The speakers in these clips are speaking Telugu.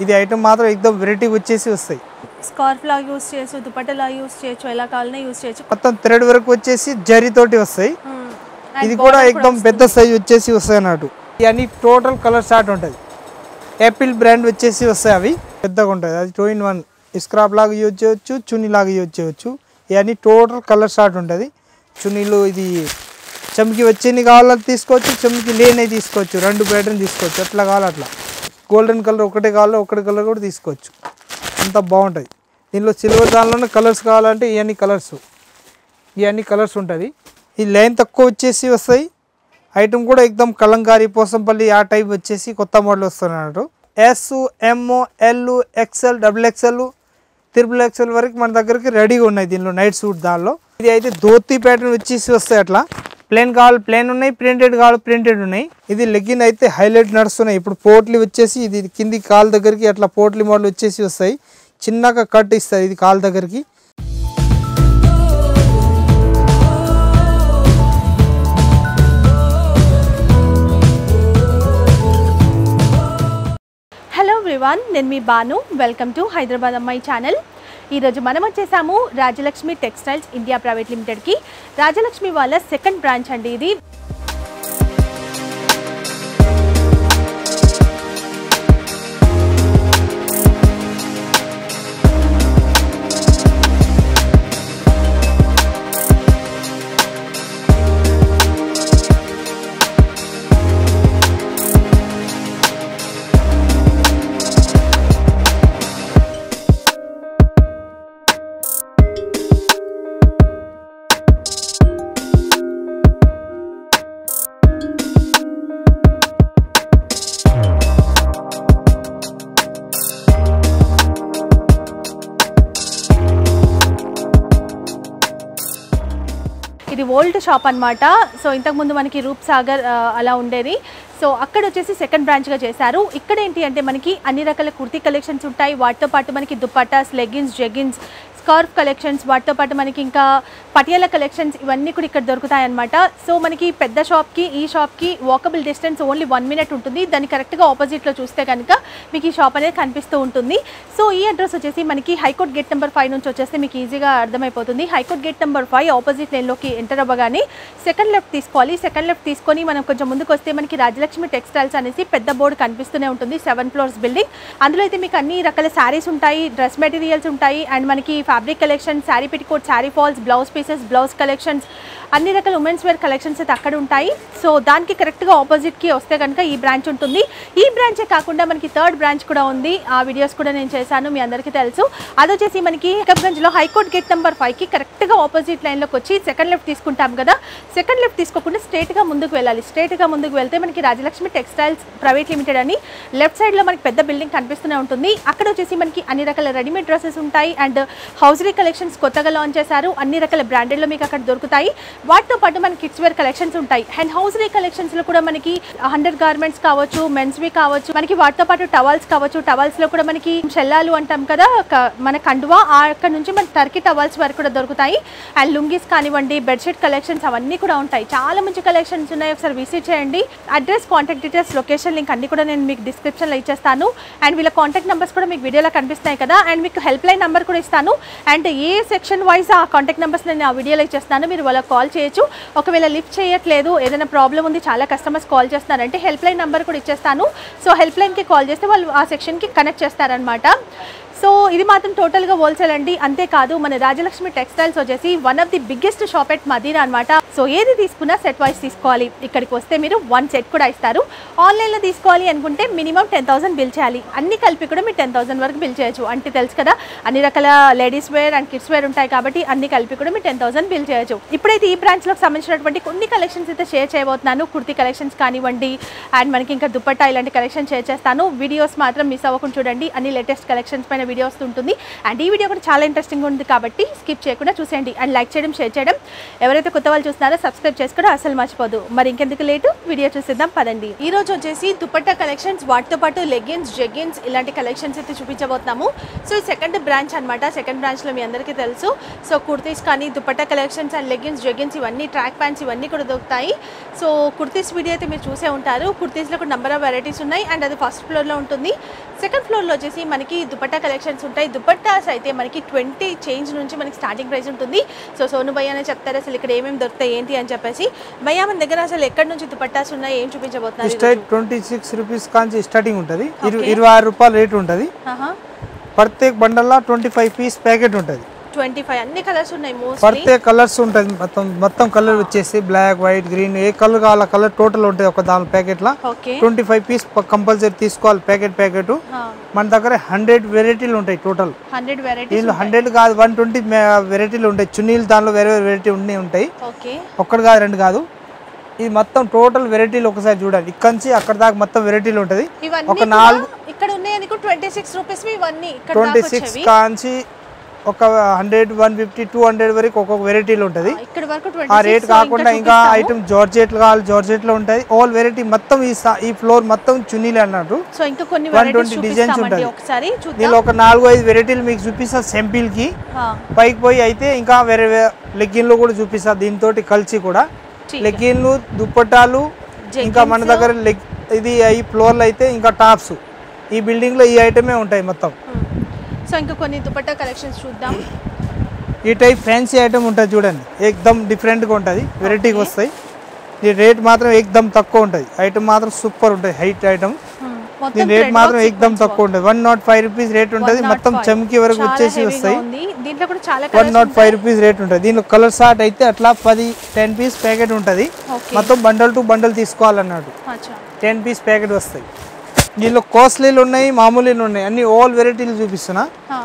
ఇది ఐటమ్ మాత్రం एकदम వెరైటీ వచ్చేసి వస్తాయి స్కార్ఫ్ లా యూస్ చేయొచ్చు దుపట్టలా యూస్ చేయొచ్చు ఎలా కావాలన్నా యూస్ చేయొచ్చు మొత్తం థ్రెడ్ వర్క్ వచ్చేసి జరీ తోటి వస్తాయి ఇది కూడా एकदम పెద్ద సైజ్ వచ్చేసి వస్తాయి అన్నట్టు ఇవన్నీ టోటల్ కలర్ చార్ట్ ఉంటుంది యాపిల్ బ్రాండ్ వచ్చేసి వస్తాయి అవి పెద్దగా ఉంటుంది అది 2 in 1 స్క్రాప్ లాగా యూజ్ చేయొచ్చు చున్నీ లాగా యూజ్ చేయొచ్చు ఇవన్నీ టోటల్ కలర్ చార్ట్ ఉంటుంది చున్నీలు ఇది చమ్కి వచ్చేని కావాలని తీసుకోవచ్చు చమ్కి లేని తీసుకోవచ్చు 2 ప్యాటర్న్ తీసుకోవచ్చు ఎట్లా కావాలో అట్లా గోల్డెన్ కలర్ ఒకటే కావాలో ఒకటి కలర్ కూడా తీసుకోవచ్చు అంత బాగుంటుంది దీనిలో సిల్వర్ దానిలోనే కలర్స్ కావాలంటే ఇవన్నీ కలర్స్ ఉంటుంది ఈ లైన్ తక్కువ వచ్చేసి వస్తాయి ఐటమ్ కూడా एकदम కలంకారీ పోసంపల్లి ఆ టైప్ వచ్చేసి కొత్త మోడల్ వస్తుంది అన్నట్టు S M L XL XXL XXL వరకు మన దగ్గరికి రెడీగా ఉన్నాయి దీనిలో నైట్ సూట్ దానిలో ఇది అయితే ధోతి ప్యాటర్న్ వచ్చేసి వస్తాయి అట్లా ప్లేన్ కావాలి ప్లేన్ ఉన్నాయి ప్రింటెడ్ కావాలి ప్రింటెడ్ ఉన్నాయి ఇది లెగ్గిన్ అయితే హైలైట్ నడుస్తున్నాయి ఇప్పుడు పోట్లీ వచ్చేసి ఇది కింది కాల్ దగ్గరికి అట్లా పోట్లీ మోడల్ వచ్చేసి వస్తాయి చిన్నగా కట్ ఇస్తుంది ఇది కాల్ దగ్గరికి హలో ఎవ్రీవన్ నేను మీ Banu welcome to Hyderabad Ammayi channel ఈరోజు మనం వచ్చేసాము రాజలక్ష్మి టెక్స్టైల్స్ ఇండియా ప్రైవేట్ లిమిటెడ్కి రాజలక్ష్మి వాళ్ళ సెకండ్ బ్రాంచ్ అండి ఇది ఇది ఓల్డ్ షాప్ అన్నమాట సో ఇంతకుముందు మనకి రూప్ సాగర్ అలా ఉండేది సో అక్కడ వచ్చేసి సెకండ్ బ్రాంచ్గా చేశారు ఇక్కడ ఏంటి అంటే మనకి అన్ని రకాల కుర్తీ కలెక్షన్స్ ఉంటాయి వాటితో పాటు మనకి dupattas leggings jeggings scarf collections వాటితో పాటు మనకి ఇంకా పటియాల కలెక్షన్స్ ఇవన్నీ కూడా ఇక్కడ దొరుకుతాయి అన్నమాట సో మనకి పెద్ద షాప్కి ఈ షాప్కి వాకబుల్ డిస్టెన్స్ ఓన్లీ 1 minute ఉంటుంది దాన్ని కరెక్ట్గా ఆపోజిట్లో చూస్తే కనుక మీకు ఈ షాప్ అనేది కనిపిస్తూ ఉంటుంది సో ఈ అడ్రస్ వచ్చేసి మనకి హైకోర్ట్ గేట్ నెంబర్ 5 నుంచి వచ్చేస్తే మీకు ఈజీగా అర్థమైపోతుంది హైకోర్ట్ గేట్ నెంబర్ 5 ఆపోజిట్ లైన్లోకి ఎంటర్ అవ్వగానే సెకండ్ లెఫ్ట్ తీసుకోవాలి సెకండ్ లెఫ్ట్ తీసుకొని మనం కొంచెం ముందుకు వస్తే మనకి రాజలక్ష్మి టెక్స్టైల్స్ అనేసి పెద్ద బోర్డు కనిపిస్తూనే ఉంటుంది 7 floors బిల్డింగ్ అందులో అయితే మీకు అన్ని రకాల శారీస్ ఉంటాయి డ్రెస్ మెటీరియల్స్ ఉంటాయి అండ్ మనకి fabric collection sari petticoat sari falls blouse pieces blouse collections అన్ని రకాల ఉమెన్స్ వేర్ కలెక్షన్స్ అయితే అక్కడ ఉంటాయి సో దానికి కరెక్ట్గా ఆపోజిట్కి వస్తే కనుక ఈ బ్రాంచ్ ఉంటుంది ఈ బ్రాంచే కాకుండా మనకి థర్డ్ బ్రాంచ్ కూడా ఉంది ఆ వీడియోస్ కూడా నేను చేశాను మీ అందరికీ తెలుసు అదొచ్చేసి మనకి హకబ్గంజ్లో హైకోర్ట్ గేట్ నెంబర్ 5కి కరెక్ట్గా ఆపోజిట్ లైన్లోకి వచ్చి సెకండ్ లెఫ్ట్ తీసుకుంటాం కదా సెకండ్ లెఫ్ట్ తీసుకోకుండా స్ట్రైట్గా ముందుకు వెళ్ళాలి స్ట్రైట్గా ముందుకు వెళ్తే మనకి రాజలక్ష్మి టెక్స్టైల్స్ ప్రైవేట్ లిమిటెడ్ అని లెఫ్ట్ సైడ్లో మనకి పెద్ద బిల్డింగ్ కనిపిస్తూనే ఉంటుంది అక్కడ వచ్చేసి మనకి అన్ని రకాల రెడీమేడ్ డ్రెస్సెస్ ఉంటాయి అండ్ హౌజరీ కలెక్షన్స్ కొత్తగా లాంచ్ చేశారు అన్ని రకాల బ్రాండెడ్లో మీకు అక్కడ దొరుకుతాయి వాటితో పాటు మనకి కిడ్స్ వేర్ కలెక్షన్స్ ఉంటాయి అండ్ హౌజరీ కలెక్షన్స్లో కూడా మనకి అండర్ గార్మెంట్స్ కావచ్చు మెన్స్వి కావచ్చు మనకి వాటితో పాటు టవల్స్ కావచ్చు టవల్స్లో కూడా మనకి షెల్లాలు అంటాం కదా మన కండువా అక్కడ నుంచి మన టర్కీ టవల్స్ వరకు కూడా దొరుకుతాయి అండ్ లుంగీస్ కానివ్వండి బెడ్షీట్ కలెక్షన్స్ అవన్నీ కూడా ఉంటాయి చాలా మంచి కలెక్షన్స్ ఉన్నాయి ఒకసారి విజిట్ చేయండి address contact details location link అన్ని కూడా నేను మీకు డిస్క్రిప్షన్లో ఇచ్చేస్తాను అండ్ వీళ్ళ కాంటాక్ట్ నెంబర్స్ కూడా మీకు వీడియోలో కనిపిస్తాయి కదా అండ్ మీకు హెల్ప్ లైన్ నెంబర్ కూడా ఇస్తాను అండ్ ఏ సెక్షన్ వైజ్ ఆ కాంటాక్ట్ నెంబర్స్ నేను ఆ వీడియోలో ఇచ్చేస్తాను మీరు వాళ్ళకి కాల్ చేయొచ్చు ఒకవేళ లిఫ్ట్ చేయట్లేదు ఏదైనా ప్రాబ్లం ఉంది చాలా కస్టమర్స్ కాల్ చేస్తున్నారంటే హెల్ప్ లైన్ నెంబర్ కూడా ఇచ్చేస్తాను సో హెల్ప్ లైన్కి కాల్ చేస్తే వాళ్ళు ఆ సెక్షన్కి కనెక్ట్ చేస్తారనమాట సో ఇది మాత్రం టోటల్గా హోల్సేల్ అండి అంతేకాదు మన రాజలక్ష్మి టెక్స్టైల్స్ వచ్చేసి one of the biggest shop at Madina అనమాట సో ఏది తీసుకున్నా సెట్ వైజ్ తీసుకోవాలి ఇక్కడికి వస్తే మీరు 1 set కూడా ఇస్తారు ఆన్లైన్లో తీసుకోవాలి అనుకుంటే మినిమం 10,000 బిల్ చేయాలి అన్ని కలిపి కూడా మీరు 10,000 వరకు బిల్ చేయొచ్చు అంటే తెలుసు కదా అన్ని రకాల ladies wear and kids wear ఉంటాయి కాబట్టి అన్ని కలిపి కూడా మీరు 10,000 బిల్ చేయొచ్చు ఇప్పుడైతే ఈ బ్రాంచ్లోకి సంబంధించినటువంటి కొన్ని కలెక్షన్స్ అయితే షేర్ చేయబోతున్నాను కుర్తీ కలెక్షన్స్ కానివ్వండి అండ్ మనకి ఇంకా దుపట్టా ఇలాంటి కలెక్షన్ షేర్ చేస్తాను వీడియోస్ మాత్రం మిస్ అవ్వకుండా చూడండి అన్ని లేటెస్ట్ కలెక్షన్స్ పైన వీడియోస్ ఉంటుంది అండ్ ఈ వీడియో కూడా చాలా ఇంట్రెస్టింగ్ ఉంది కాబట్టి స్కిప్ చేయకుండా చూసేయండి అండ్ లైక్ చేయడం షేర్ చేయడం ఎవరైతే కొత్త వాళ్ళు చూస్తున్నారో సబ్స్క్రైబ్ చేసుకోవడం అసలు మర్చిపోదు. మరి ఇంకెందుకు లేటు, వీడియో చూసేద్దాం పదండి. ఈ రోజు వచ్చేసి దుపట్టా కలెక్షన్స్, వాటితో పాటు లెగ్గిన్స్, జెగ్గిన్స్ ఇలాంటి కలెక్షన్స్ అయితే చూపించబోతున్నాము. సో ఈ సెకండ్ బ్రాంచ్ అనమాట. సెకండ్ బ్రాంచ్లో మీ అందరికీ తెలుసు. సో కుర్తీస్ కానీ, dupatta collections and leggings, jeggings ఇవన్నీ, ట్రాక్ ప్యాంట్స్ ఇవన్నీ కూడా దొరుకుతాయి. సో కుర్తీస్ వీడియో అయితే మీరు చూసే ఉంటారు. కుర్తీస్లో కూడా నెంబర్ ఆఫ్ వెరైటీస్ ఉన్నాయి అండ్ అది ఫస్ట్ ఫ్లోర్లో ఉంటుంది. సెకండ్ ఫ్లోర్లో వచ్చేసి మనకి దుపట్టా కలెక్షన్స్ ఉంటాయి. దుపట్టాస్ అయితే మనకి 20 చేంజ్ నుంచి మనకి స్టార్టింగ్ ప్రైస్ ఉంటుంది. సో సోను భయ్య అనే చెప్తారు అసలు ఇక్కడ ఏమేమి దొరుకుతాయి ఏంటి అని చెప్పేసి. భయ్య మన దగ్గర అసలు ఎక్కడి నుంచి దుపట్టాస్ ఉన్నాయి, ఏం చూపించబోతున్నారు? 26 రూపీస్ కాంచి స్టార్టింగ్ ఉంటుంది. 26 రూపాయలు రేట్ ఉంటుంది. ప్రత్యేక బండల్లో 25 పీస్ ప్యాకెట్ ఉంటుంది. 25 అన్ని కలర్స్ ఉన్నాయి. ప్రత్యేక కలర్స్ ఉంటుంది. మొత్తం కలర్ వచ్చేసి బ్లాక్, వైట్, గ్రీన్ ఏ కలర్ కావాలో కలర్ టోటల్ ఉంటుంది. ఒక దాని ప్యాకెట్ లా 25 పీస్ కంపల్సరీ తీసుకోవాలి. ప్యాకెట్ మన దగ్గర 100 వెరైటీలు ఉంటాయి. టోటల్ 100 కాదు 120 వెరైటీలు ఉంటాయి. చున్నీలు దానిలో వేరే వెరైటీ ఉంటాయి. ఒక్కటి కాదు, రెండు కాదు. ఇది మొత్తం టోటల్ వెరైటీలు ఒకసారి చూడండి. ఇక్కడ నుంచి అక్కడ దాకా మొత్తం వెరైటీలు ఉంటుంది. ఒక 4 ఇక్కడ ఉన్నాయి 26 రూపీస్ ఇవన్నీ. 26 కాంచి ఒక 100, 150, 200 వరకు ఒక్కొక్క వెరైటీలు ఉంటుంది. ఆ రేట్ కాకుండా ఇంకా ఐటమ్ జార్జెట్లు కావాలి, జార్జెట్లో ఉంటుంది. ఆల్ వెరైటీ మొత్తం ఈ ఫ్లోర్ మొత్తం చున్నీలు అన్నట్టు 120 డిజైన్స్ ఉంటుంది. దీనిలో ఒక 4-5 వెరైటీలు మీకు చూపిస్తా సింపుల్ కి. పైకి పోయి అయితే ఇంకా వేరే లెగ్గిన్లు కూడా చూపిస్తా. దీంతో కలిసి కూడా లెగ్గిన్లు, దుప్పట్టాలు, ఇంకా మన దగ్గర ఇది ఈ ఫ్లోర్లో అయితే ఇంకా టాప్స్. ఈ బిల్డింగ్ లో ఈ ఐటమే ఉంటాయి మొత్తం. సో ఇంకా కొన్ని దుపట్టా కలెక్షన్స్ చూద్దాం. ఈ టైప్ ఫ్యాన్సీ ఐటమ్ ఉంటుంది చూడండి. ఏకదమ్ డిఫరెంట్గా ఉంటుంది, వెరైటీగా వస్తాయి. ఈ రేట్ మాత్రం ఏకదమ్ తక్కువ ఉంటుంది. ఐటమ్ మాత్రం సూపర్ ఉంటుంది. Height item. దీని రేట్ మాత్రం ఏకదమ్ తక్కువ ఉంటుంది. 105 రూపీస్ రేట్ ఉంటుంది. మొత్తం చమ్కి వరకు వచ్చేసి వస్తాయి. 105 రూపీస్ రేట్ ఉంటుంది. దీనిలో కలర్ షార్ట్ అయితే అట్లా 10 పీస్ ప్యాకెట్ ఉంటుంది. మొత్తం బండల్ టు బండల్ తీసుకోవాలన్నాడు. 10 పీస్ ప్యాకెట్ వస్తాయి. దీనిలో కాస్ట్లీలు ఉన్నాయి, మామూలీలు ఉన్నాయి. అన్ని ఆల్ వెరైటీలు చూపిస్తున్నా.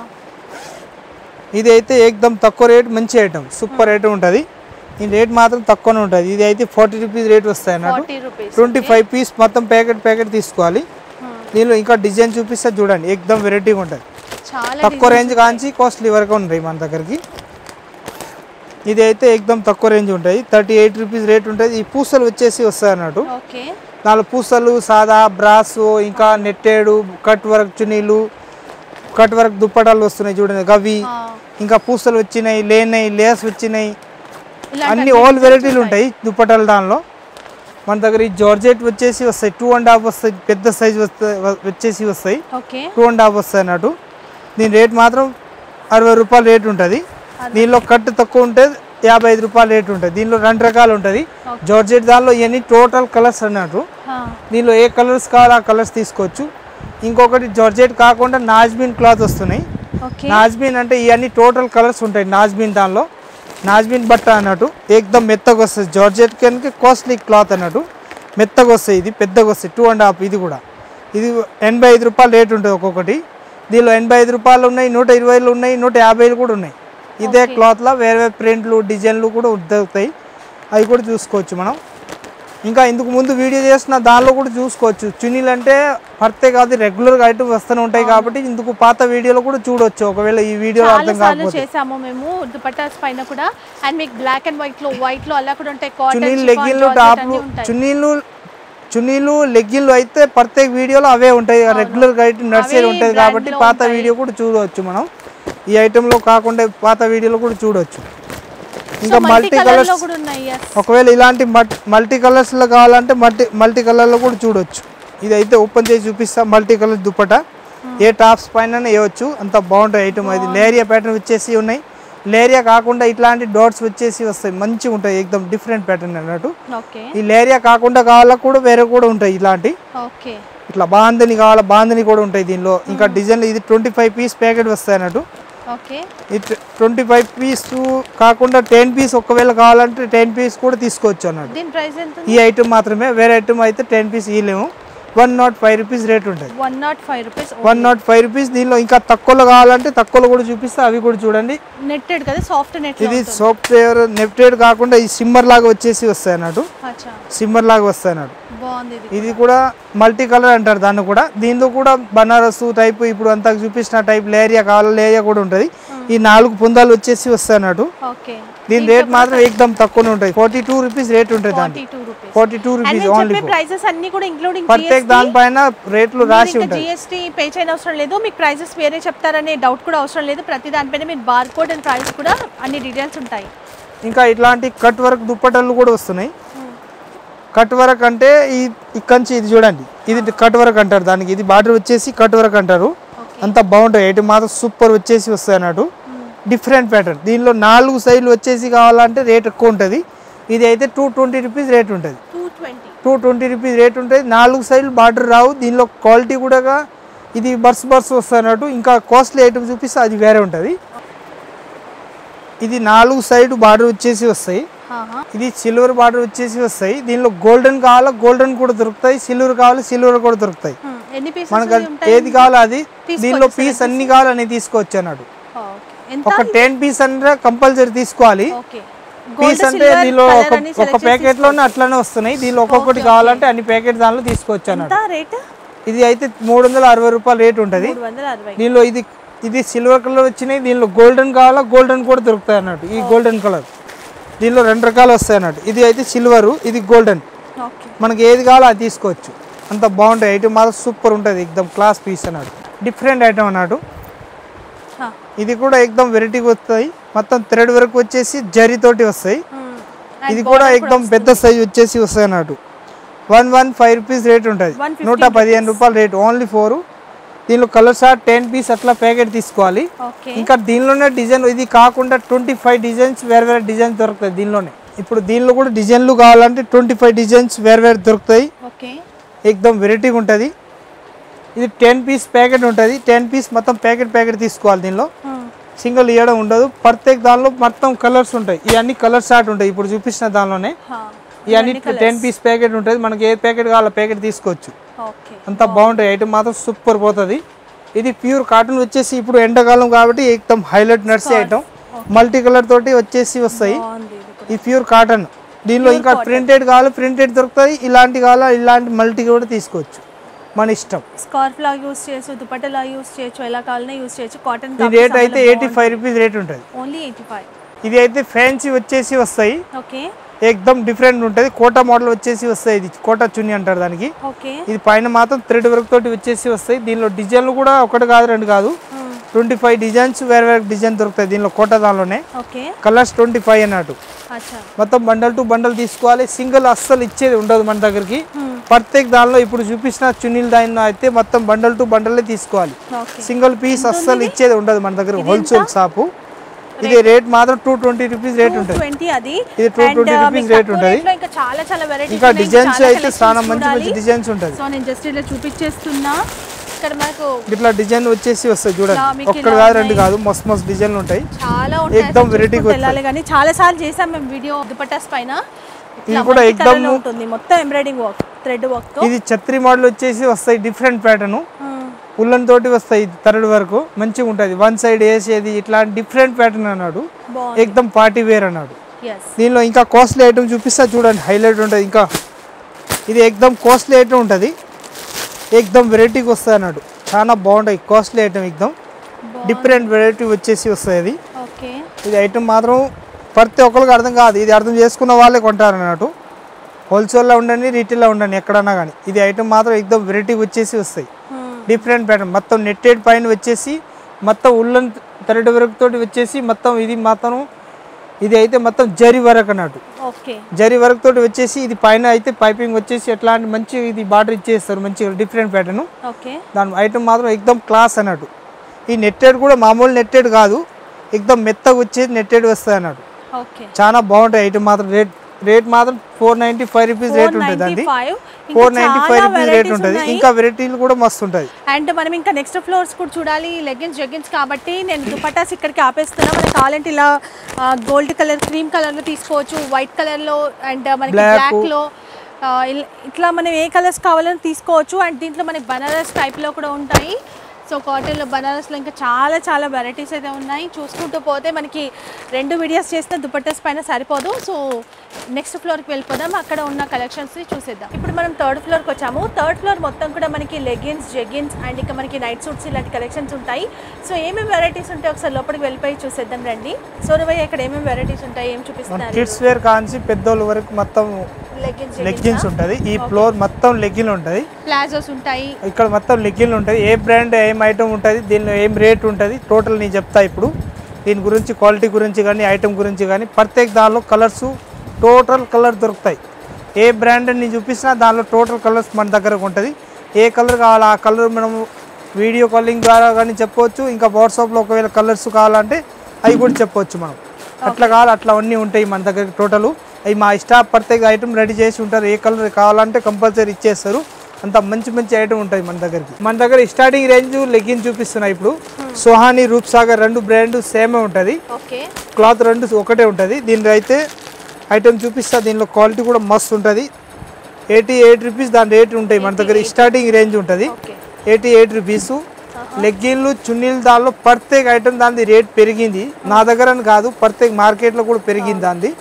ఇది అయితే ఏకదమ్ తక్కువ రేట్, మంచి ఐటమ్, సూపర్ ఐటమ్ ఉంటుంది. ఈ రేట్ మాత్రం తక్కువనే ఉంటుంది. ఇది అయితే 40 రూపీస్ రేట్ వస్తాయి అన్నట్టు. 25 పీస్ మొత్తం ప్యాకెట్ తీసుకోవాలి. దీనిలో ఇంకా డిజైన్ చూపిస్తే చూడండి. ఏకదమ్ వెరైటీగా ఉంటుంది. తక్కువ రేంజ్ కాంచి కాస్ట్లీ వరకు ఉంటాయి మన దగ్గరికి. ఇది అయితే ఏకదమ్ తక్కువ రేంజ్ ఉంటుంది. 38 రూపీస్ రేట్ ఉంటుంది. ఈ పూసలు వచ్చేసి వస్తాయి అన్నట్టు. 4 పూసలు, సాదా, బ్రాస్, ఇంకా నెట్టేడు, కట్ వర్క్ చున్నీలు, కట్ వర్క్ దుప్పటాలు వస్తున్నాయి చూడండి. గవి ఇంకా పూసలు వచ్చినాయి, లేస్ వచ్చినాయి. అన్ని ఆల్ వెరైటీలు ఉంటాయి దుప్పటాలు. దానిలో మన దగ్గర ఈ జార్జెట్ వచ్చేసి వస్తాయి. 2.5 వస్తాయి. పెద్ద సైజ్ వచ్చేసి వస్తాయి. 2.5 వస్తాయి అన్నట్టు. దీని రేట్ మాత్రం 60 రూపాయలు రేట్ ఉంటుంది. దీనిలో కట్ తక్కువ ఉంటుంది, 55 రూపాయలు రేట్ ఉంటుంది. దీనిలో 2 రకాలు ఉంటుంది. జార్జెట్ దానిలో ఇవన్నీ టోటల్ కలర్స్ అన్నట్టు. దీనిలో ఏ కలర్స్ కావాలో ఆ కలర్స్ తీసుకోవచ్చు. ఇంకొకటి జార్జెట్ కాకుండా నాజ్బీన్ క్లాత్ వస్తున్నాయి. నాజ్బీన్ అంటే ఇవన్నీ టోటల్ కలర్స్ ఉంటాయి. నాజ్బీన్ దానిలో నాజ్బీన్ బట్ట అన్నట్టు. ఏకదమ్ మెత్తగా వస్తుంది. జార్జెట్ కనుక కాస్ట్లీ క్లాత్ అన్నట్టు. మెత్తగా వస్తాయి. ఇది పెద్దగా వస్తాయి. 2.5. ఇది కూడా ఇది 85 రూపాయలు రేట్ ఉంటుంది ఒక్కొక్కటి. దీనిలో 85 రూపాయలు ఉన్నాయి, 120 ఉన్నాయి, 150 కూడా ఉన్నాయి. ఇదే క్లాత్లో వేరే ప్రింట్లు, డిజైన్లు కూడా దొరుకుతాయి. అవి కూడా చూసుకోవచ్చు మనం. ఇంకా ఇందుకు ముందు వీడియో చేసిన దానిలో కూడా చూసుకోవచ్చు. చున్నీలు అంటే ప్రత్యేక కాదు, రెగ్యులర్గా ఐటమ్ వస్తూనే ఉంటాయి కాబట్టి ఇందుకు పాత వీడియోలో కూడా చూడొచ్చు. ఒకవేళ ఈ వీడియో అర్థం కాకపోతే చేసాము మేము దుపట్టాస్ పైన కూడా. అండ్ మీకు బ్లాక్ అండ్ వైట్ లో అలా కూడా ఉంటాయి. చున్నీలు, లెగ్గిన్లు, టాప్లు, చున్నీలు, లెగ్గిన్లు అయితే ప్రత్యేక వీడియోలో అవే ఉంటాయి. రెగ్యులర్గా ఐటమ్ నర్సరీ ఉంటుంది కాబట్టి పాత వీడియో కూడా చూడవచ్చు మనం. ఈ ఐటెంలో కాకుండా పాత వీడియోలో కూడా చూడవచ్చు. ఇంకా మల్టీ కలర్స్, ఒకవేళ ఇలాంటి మల్టీ కలర్స్లో కావాలంటే మల్టీ కలర్లో కూడా చూడవచ్చు. ఇది అయితే ఓపెన్ చేసి చూపిస్తా. మల్టీ కలర్ దుప్పట ఏ టాప్స్ పైన వేయవచ్చు. అంత బాగుంటుంది ఐటమ్. అది లేరియా ప్యాటర్న్ వచ్చేసి ఉన్నాయి. లేరియా కాకుండా ఇట్లాంటి డాట్స్ వచ్చేసి వస్తాయి. మంచిగా ఉంటాయి. ఏకదమ్ డిఫరెంట్ ప్యాటర్న్ అన్నట్టు. ఈ లేరియా కాకుండా కావాలా కూడా వేరే కూడా ఉంటాయి. ఇలాంటి ఇట్లా బాందని కావాలా, బాందని కూడా ఉంటాయి దీనిలో. ఇంకా డిజైన్ ఇది 25 పీస్ ప్యాకెట్ వస్తాయి అన్నట్టు. 25 పీస్ కాకుండా 10 పీస్ ఒకవేళ కావాలంటే 10 పీస్ కూడా తీసుకోవచ్చు అన్నట్టు. ఈ ఐటమ్ మాత్రమే, వేరే ఐటమ్ అయితే 10 పీస్ ఇవ్వలేము. 105 రూపీస్ రేట్ ఉంటుంది. 105 రూపీస్. దీనిలో ఇంకా తక్కువలో కావాలంటే తక్కువలో కూడా చూపిస్తే అవి కూడా చూడండి. నెట్టెడ్ కదా, సాఫ్ట్ నెట్. ఇది సాఫ్ట్వేర్ నెట్టెడ్ కాకుండా ఈ సిమ్మర్ లాగా వచ్చేసి వస్తాయి అన్నట్టు. సిమ్మర్ లాగా వస్తాయి అన్నట్టు. ఇది కూడా మల్టీ కలర్ అంటారు దాన్ని కూడా. దీనిలో కూడా బనారస్ టైప్ ఇప్పుడు అంతా చూపించిన టైప్ లేరియా కావాలా లేరియా కూడా ఉంటుంది. ఈ 4 పుందాలు వచ్చేసి వస్తాయి అన్నట్టు. దీని రేట్ మాత్రం ఏకదమ్ తక్కువనే ఉంటుంది. 42 రూపీస్ రేట్ ఉంటుంది దానికి. 42 రూపీస్ ఓన్లీ. ప్రైసెస్ అన్ని కూడా ఇంక్లూడింగ్ ప్రత్యేక దానిపైన రేట్లు రాసి ఉంటాయి. జిఎస్టీ పే చేయని అవసరం లేదు. మీకు ప్రైసెస్ వేరే చెప్తారనే డౌట్ కూడా అవసరం లేదు. ప్రతి దానిపైన మీరు బార్ కోడ్ అండ్ ప్రైస్ కూడా అన్ని డీటెయిల్స్ ఉంటాయి. ఇంకా ఇట్లాంటి కట్ వర్క్ దుప్పటలు కూడా వస్తున్నాయి. కట్ వర్క్ అంటే ఇక్కడి ఇది చూడండి, ఇది కట్ వర్క్ అంటారు దానికి. ఇది బార్డర్ వచ్చేసి కట్ వర్క్ అంటారు. అంత బాగుంటాయి. ఐటమ్ మాత్రం సూపర్ వచ్చేసి వస్తాయి అన్నట్టు. Different pattern. దీనిలో 4 సైజులు వచ్చేసి కావాలంటే రేట్ ఎక్కువ ఉంటుంది. ఇది అయితే 220 రూపీస్ రేట్ ఉంటుంది. 220 రూపీస్ రేట్ ఉంటుంది. 4 సైజులు బార్డర్ రావు. దీనిలో క్వాలిటీ కూడా ఇది బర్స్ వస్తాయి అన్నట్టు. ఇంకా కాస్ట్లీ ఐటమ్ చూపిస్తే అది వేరే ఉంటుంది. ఇది 4 సైడ్ బార్డర్ వచ్చేసి వస్తాయి. ఇది సిల్వర్ బార్డర్ వచ్చేసి వస్తాయి. దీనిలో గోల్డెన్ కావాలా గోల్డెన్ కూడా దొరుకుతాయి, సిల్వర్ కావాలా సిల్వర్ కూడా దొరుకుతాయి. మనకు ఏది కావాలో అది. దీనిలో పీస్ అన్ని కావాలని తీసుకోవచ్చు అన్నట్టు. ఒక 10 పీస్ అంటే కంపల్సరీ తీసుకోవాలి. పీస్ అంటే దీనిలో ఒక ప్యాకెట్ లోనే అట్లానే వస్తున్నాయి. దీనిలో ఒక్కొక్కటి కావాలంటే అన్ని ప్యాకెట్ దానిలో తీసుకోవచ్చు అన్నట్టు. ఇది అయితే 360 రూపాయలు రేట్ ఉంటుంది. దీనిలో ఇది సిల్వర్ కలర్ వచ్చినాయి. దీనిలో గోల్డెన్ కావాలా గోల్డెన్ కూడా దొరుకుతాయి అన్నట్టు. ఈ గోల్డెన్ కలర్ దీనిలో 2 రకాలు వస్తాయి అన్నట్టు. ఇది అయితే సిల్వర్, ఇది గోల్డెన్. మనకి ఏది కావాలో అది తీసుకోవచ్చు. అంత బాగుంటాయి. ఐటమ్ మాత్రం సూపర్ ఉంటుంది. ఎక్దమ్ క్లాస్ పీస్ అన్నట్టు. డిఫరెంట్ ఐటమ్ అన్నట్టు. ఇది కూడా ఎక్దమ్ వెరైటీగా వస్తాయి. మొత్తం థ్రెడ్ వర్క్ వచ్చేసి జరీతోటి వస్తాయి. ఇది కూడా ఎక్దమ్ పెద్ద సైజ్ వచ్చేసి వస్తాయి అన్నట్టు. 115 రూపీస్ రేట్ ఉంటుంది. 115 రూపాయలు రేట్ ఓన్లీ 4. దీనిలో కలర్స్ 10 పీస్ అట్లా ప్యాకెట్ తీసుకోవాలి. ఇంకా దీనిలోనే డిజైన్ ఇది కాకుండా 25 డిజైన్స్ వేరే డిజైన్స్ దొరుకుతాయి దీనిలోనే. ఇప్పుడు దీనిలో కూడా డిజైన్లు కావాలంటే 25 డిజైన్స్ వేరే దొరుకుతాయి. ఎక్దమ్ వెరైటీగా ఉంటుంది. ఇది 10 పీస్ ప్యాకెట్ ఉంటుంది. 10 పీస్ మొత్తం ప్యాకెట్ తీసుకోవాలి. దీనిలో సింగిల్ ఇవ్వడం ఉండదు. ప్రత్యేక దానిలో మొత్తం కలర్స్ ఉంటాయి. ఇవన్నీ కలర్ షార్ట్ ఉంటాయి. ఇప్పుడు చూపించిన దానిలోనే ఇవన్నీ 10 పీస్ ప్యాకెట్ ఉంటుంది. మనకి ఏ ప్యాకెట్ కావాలో ప్యాకెట్ తీసుకోవచ్చు. అంత బాగుంటాయి. ఐటమ్ మాత్రం సూపర్ పోతుంది. ఇది ప్యూర్ కాటన్ వచ్చేసి ఇప్పుడు ఎండాకాలం కాబట్టి ఎక్దమ్ హైలైట్ నర్సీ ఐటమ్. మల్టీ కలర్ తోటి వచ్చేసి వస్తాయి. ఇది ప్యూర్ కాటన్. దీనిలో ఇంకా ప్రింటెడ్ కావాలి ప్రింటెడ్ దొరుకుతాయి. ఇలాంటి కావాలా ఇలాంటి మల్టీ కూడా తీసుకోవచ్చు. మన ఇష్టం. స్కార్ఫ్ లా యూస్ చేయొచ్చు, దుపట్టలా యూస్ చేయొచ్చు, ఎలా కావాలన్నా యూస్ చేయొచ్చు. కాటన్ ఈ రేట్ అయితే 85 రూపీస్ రేట్ ఉంటుంది. ఓన్లీ 85. ఇది అయితే ఫ్యాన్సీ వచ్చేసి వస్తాయి. ఓకే. ఎక్దమ్ డిఫరెంట్ ఉంటుంది. కోటా మోడల్ వచ్చేసి వస్తాయి. ఇది కోటా చున్నీ అంటారు దానికి. ఇది పైన మాత్రం థ్రెడ్ వర్క్ తోటి వచ్చేసి వస్తాయి. దీనిలో డిజైన్లు కూడా 1 కాదు 2 కాదు 25 డిజైన్స్ వేరే డిజైన్ దొరుకుతాయి దీనిలో కోటా దానిలోనే. కలర్స్ 25 అన్నట్టు. మొత్తం బండల్ టు బండల్ తీసుకోవాలి. సింగిల్ అస్సలు ఇచ్చేది ఉండదు మన దగ్గరికి. ప్రత్యేక దానిలో ఇప్పుడు చూపించిన చున్నీలు దానిలో అయితే మొత్తం బండల్ టు బండలే తీసుకోవాలి. సింగిల్ పీస్ అస్సలు ఇచ్చేది ఉండదు మన దగ్గర. Wholesale shop. ఇది రేట్ మాత్రం 220 రూపీస్ రేట్ ఉంటుంది. ఇది 220 రూపీస్ రేట్ ఉంటుంది. ఇంకా డిజైన్స్ అయితే చాలా మంచి డిజైన్స్ ఉంటుంది. సో నేను జస్ట్ ఇలా చూపించేస్తున్నా. ఇక్కడ మనకు ఇట్లా డిజైన్ వచ్చేసి వస్తాయి చూడండి. 1 కాదు 2 కాదు మస్తు డిజైన్లు ఉంటాయి. చాలా ఎక్దమ్ వెరైటీగా వెళ్ళాలి కానీ చాలా సార్లు చేసాం మేము వీడియో దుపట్టాస్ పైన. ఇది కూడా ఎక్దమ్ ఉంటుంది మొత్తం ఎంబ్రాయిడింగ్ వర్క్ థ్రెడ్ వర్క్. ఇది ఛత్రి మోడల్ వచ్చేసి వస్తాయి. డిఫరెంట్ ప్యాటర్న్ ఉల్లన్ తోటి వస్తాయి. థర్డ్ వరకు మంచిగా ఉంటుంది. 1 సైడ్ వేసేది ఇట్లా డిఫరెంట్ ప్యాటర్న్ అన్నాడు. ఎక్దమ్ పార్టీ వేర్ అన్నాడు. దీనిలో ఇంకా కాస్ట్లీ ఐటమ్ చూపిస్తా చూడండి. హైలైట్ ఉంటుంది. ఇంకా ఇది ఎక్దమ్ కాస్ట్లీ ఐటమ్ ఉంటుంది. ఎక్దమ్ వెరైటీగా వస్తాయి అన్నాడు. చాలా బాగుంటాయి. కాస్ట్లీ ఐటమ్ ఎక్దమ్ డిఫరెంట్ వెరైటీ వచ్చేసి వస్తాయి. ఇది ఐటమ్ మాత్రం ప్రతి ఒక్కరికి అర్థం కాదు. ఇది అర్థం చేసుకున్న వాళ్ళే కొంటారు అన్నట్టు. హోల్సేల్లో ఉండండి రీటైల్లో ఉండండి ఎక్కడన్నా కానీ ఇది ఐటమ్ మాత్రం ఎక్దమ్ వెరైటీ వచ్చేసి వస్తాయి. డిఫరెంట్ ప్యాటర్న్ మొత్తం నెట్టెడ్ పైన వచ్చేసి మొత్తం ఉల్లన్ థ్రెడ్ వర్క్ తోటి వచ్చేసి మొత్తం ఇది మొత్తం ఇది అయితే మొత్తం జరీ వర్క్ అన్నట్టు. జరీ వర్క్ తోటి వచ్చేసి ఇది పైన అయితే పైపింగ్ వచ్చేసి ఎట్లాంటి మంచి ఇది బార్డర్ ఇచ్చేస్తారు. మంచిగా డిఫరెంట్ ప్యాటర్న్. దాని ఐటమ్ మాత్రం ఎక్దమ్ క్లాస్ అన్నట్టు. ఈ నెట్టెడ్ కూడా మామూలు నెట్టెడ్ కాదు. ఎక్దమ్ మెత్తగా వచ్చేసి నెట్టెడ్ వస్తాయి అన్నట్టు. చాలా బాగుంటాయి ఐటమ్ మాత్రం. రేట్ మాత్రం 495 రూపీస్ రేట్ ఉంటుంది. అండి 495 రూపీస్ రేట్ ఉంటుంది. ఇంకా వెరైటీలు కూడా మస్తు ఉంటుంది. అండ్ మనం ఇంకా నెక్స్ట్ ఫ్లోర్స్ కూడా చూడాలి. లెగ్గిన్స్ జెగ్గిన్స్ కాబట్టి నేను దుపట్టాస్ ఇక్కడికి ఆపేస్తున్నా. మనకి కావాలంటే ఇలా గోల్డ్ కలర్ క్రీమ్ కలర్లో తీసుకోవచ్చు, వైట్ కలర్లో అండ్ మనకి బ్లాక్లో ఇట్లా మనం ఏ కలర్స్ కావాలని తీసుకోవచ్చు. అండ్ దీంట్లో మనకి బనారస్ టైప్లో కూడా ఉంటాయి. సో కాటన్లో బనారస్లో ఇంకా చాలా వెరైటీస్ అయితే ఉన్నాయి. చూసుకుంటూ పోతే మనకి 2 వీడియోస్ చేస్తే దుపట్టాస్ పైన సరిపోదు. సో నెక్స్ట్ ఫ్లోర్కి వెళ్ళిపోదాం, అక్కడ ఉన్న కలెక్షన్స్ చూసేద్దాం. ఇప్పుడు మనం థర్డ్ ఫ్లోర్కి వచ్చాము. థర్డ్ ఫ్లోర్ మొత్తం కూడా మనకి లెగిన్స్, జెగిన్స్ అండ్ ఇంకా మనకి నైట్ సూట్స్ ఇలాంటి కలెక్షన్స్ ఉంటాయి. సో ఏమేమి వెరైటీస్ ఉంటాయి ఒకసారి లోపలికి వెళ్ళిపోయి చూసేద్దాం రండి. సోరవయ్య ఇక్కడ ఏమేమి వెరైటీస్ ఉంటాయి, ఏం చూపిస్తున్నారు? కిడ్స్ వేర్ కాంచి పెద్దోళ్ళ వరకు మొత్తం లెగ్గిన్స్ ఉంటుంది. ఈ ఫ్లోర్ మొత్తం లెగ్గిన్ ఉంటుంది, ప్లాజోస్ ఉంటాయి, ఇక్కడ మొత్తం లెగ్గిన్ ఉంటుంది. ఏ బ్రాండ్ ఏం ఐటమ్ ఉంటుంది, దీనిలో ఏం రేట్ ఉంటుంది టోటల్ నేను చెప్తా. ఇప్పుడు దీని గురించి క్వాలిటీ గురించి కానీ ఐటమ్ గురించి కానీ ప్రత్యేక దానిలో కలర్స్ టోటల్ కలర్ దొరుకుతాయి. ఏ బ్రాండ్ నేను చూపిస్తున్నా దానిలో టోటల్ కలర్స్ మన దగ్గర ఉంటుంది. ఏ కలర్ కావాలో ఆ కలర్ మనం వీడియో కాలింగ్ ద్వారా కానీ చెప్పవచ్చు. ఇంకా వాట్సాప్లో ఒకవేళ కలర్స్ కావాలంటే అవి కూడా చెప్పవచ్చు మనం. అట్లా కావాలి అట్లా అన్నీ ఉంటాయి మన దగ్గర. టోటల్ అవి మా స్టాఫ్ ప్రత్యేక ఐటమ్ రెడీ చేసి ఉంటారు. ఏ కలర్ కావాలంటే కంపల్సరీ ఇచ్చేస్తారు. అంత మంచి మంచి ఐటమ్ ఉంటాయి మన దగ్గరికి. మన దగ్గర స్టార్టింగ్ రేంజ్ లెగ్గిన్ చూపిస్తున్నాయి. ఇప్పుడు సుహాని, రూప్ సాగర్ రెండు బ్రాండ్ సేమే ఉంటుంది. క్లాత్ రెండు ఒకటే ఉంటుంది. దీనిలో అయితే ఐటమ్ చూపిస్తా. దీనిలో క్వాలిటీ కూడా మస్తు ఉంటుంది. 88 రూపీస్ దాని రేట్ ఉంటాయి మన దగ్గర. స్టార్టింగ్ రేంజ్ ఉంటుంది 88 రూపీస్. లెగ్గిన్లు, చున్నీలు దానిలో ప్రత్యేక ఐటమ్ దాని రేట్ పెరిగింది. నా దగ్గర కాదు, ప్రత్యేక మార్కెట్లో కూడా పెరిగింది. దాన్ని